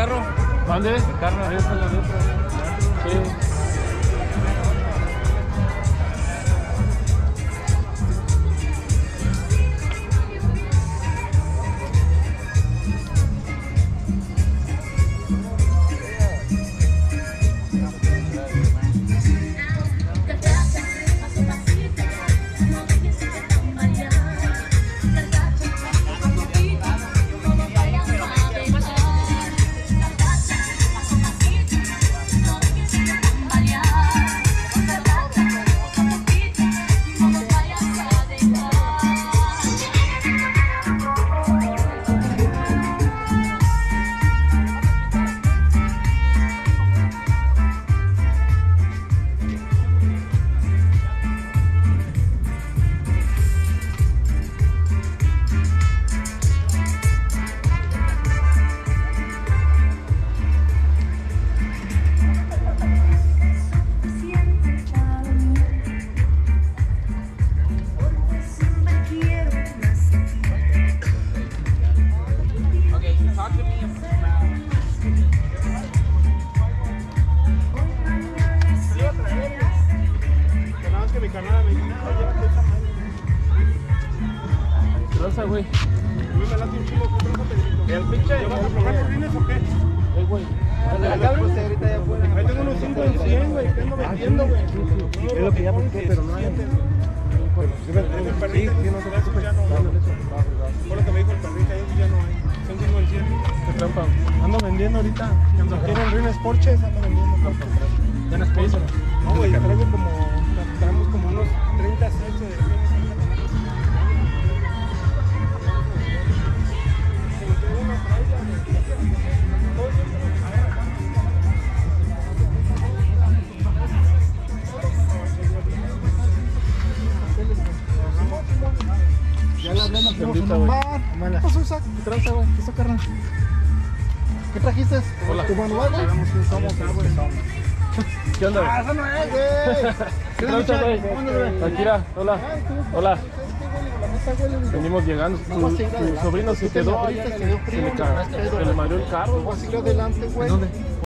carro? ¿Dónde? El carro, ahí está la letra. Sí. Tranza, güey. Me late un chingo, el pinche. ¿Vas a probar los rines o qué? Güey. Ahí tengo unos 5 en 100, güey, que ando vendiendo, güey. Es lo que ya busqué, pero no hay. Sí, no se preocupe. Ya no. Fue lo que me dijo el perrito, ahí ya no hay. Son 5 en 100. Qué trampa. Ando vendiendo ahorita. Cuando quieren rines Porsches, ando vendiendo. ¿Ya no es peso? No, güey, traemos como unos 30 sets de rines. Ya la hablé, nos fuimos Bendita, a un güey. bar. ¿Qué pasó, Isaac? ¿Qué tranza, güey? ¿Qué hizo, carnal? ¿Qué trajiste? Hola. ¿Tu manual, güey? ¿Qué onda? Ah, eso no es, güey. ¿Qué tranza, güey? Shakira, hola. Hola. Venimos llegando. Tu sobrino se quedó allá. Se le mareó el carro. Voy a seguir adelante, güey. ¿Dónde?